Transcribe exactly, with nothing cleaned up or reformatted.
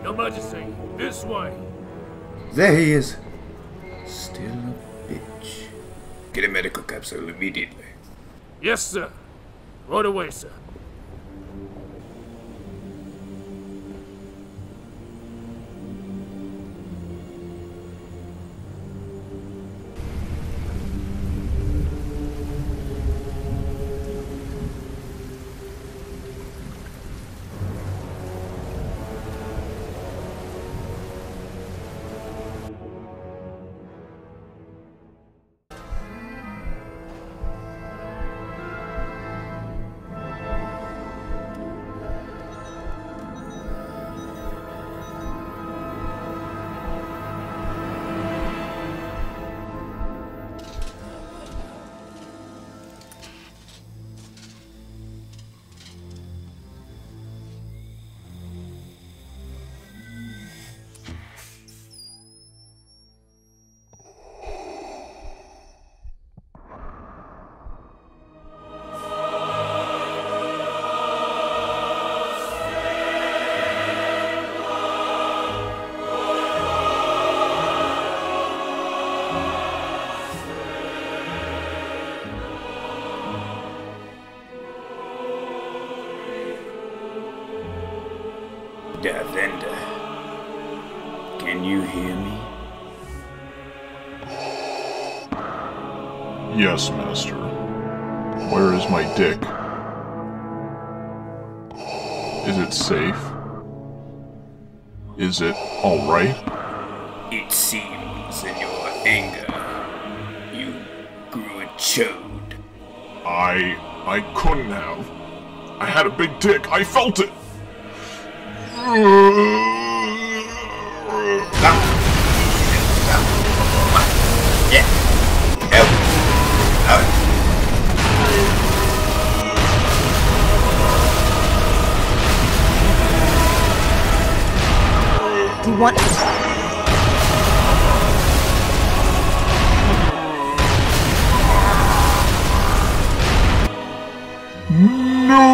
Your Majesty, this way. There he is. Still a bitch. Get a medical capsule immediately. Yes, sir. Right away, sir. Darth Ender, can you hear me? Yes, Master. Where is my dick? Is it safe? Is it alright? It seems in your anger, you grew a chode. I... I couldn't have. I had a big dick. I felt it! Yeah. Help. Out. Do you want... No!